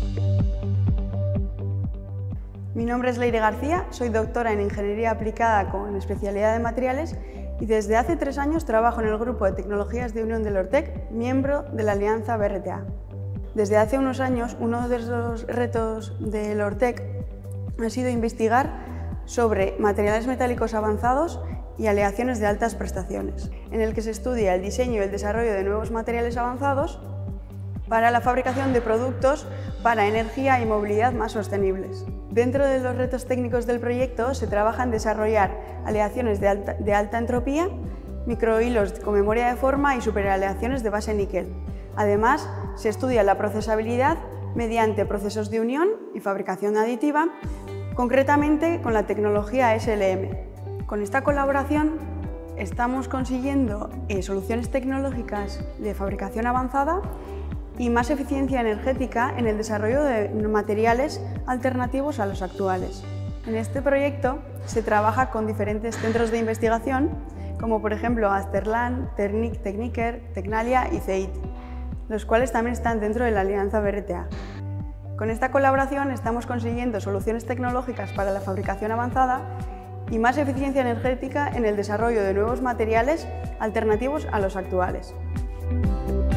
Mi nombre es Leire García, soy doctora en Ingeniería Aplicada con especialidad de materiales y desde hace 3 años trabajo en el Grupo de Tecnologías de Unión del Ortec, miembro de la Alianza BRTA. Desde hace unos años, uno de los retos del Ortec ha sido investigar sobre materiales metálicos avanzados y aleaciones de altas prestaciones, en el que se estudia el diseño y el desarrollo de nuevos materiales avanzados para la fabricación de productos para energía y movilidad más sostenibles. Dentro de los retos técnicos del proyecto se trabaja en desarrollar aleaciones de alta entropía, microhilos con memoria de forma y superaleaciones de base níquel. Además, se estudia la procesabilidad mediante procesos de unión y fabricación aditiva, concretamente con la tecnología SLM. Con esta colaboración estamos consiguiendo soluciones tecnológicas de fabricación avanzada y más eficiencia energética en el desarrollo de materiales alternativos a los actuales. En este proyecto se trabaja con diferentes centros de investigación, como por ejemplo Asterlan, Ternic, Techniker, Tecnalia y CEIT, los cuales también están dentro de la Alianza BRTA. Con esta colaboración estamos consiguiendo soluciones tecnológicas para la fabricación avanzada y más eficiencia energética en el desarrollo de nuevos materiales alternativos a los actuales.